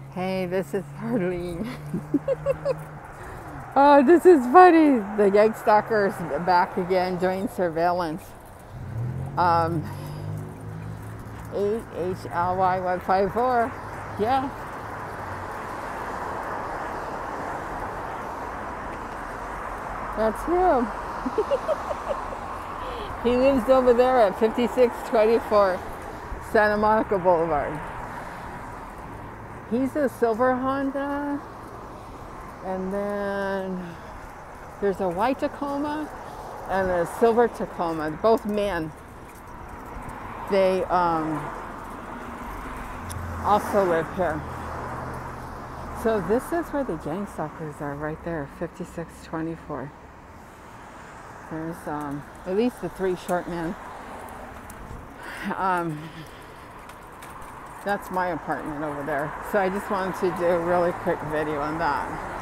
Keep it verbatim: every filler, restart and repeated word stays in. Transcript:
Hey, this is Harleen. Oh, this is funny. The Gangstalker is back again doing surveillance. Um, eight H L Y one five four. Yeah. That's him. He lives over there at fifty-six twenty-four Santa Monica Boulevard. He's a silver Honda, and then there's a white Tacoma and a silver Tacoma, both men. They um, also live here. So this is where the Gangstalkers are, right there, fifty-six twenty-four. There's um, at least the three short men. Um, that's my apartment over there. So I just wanted to do a really quick video on that.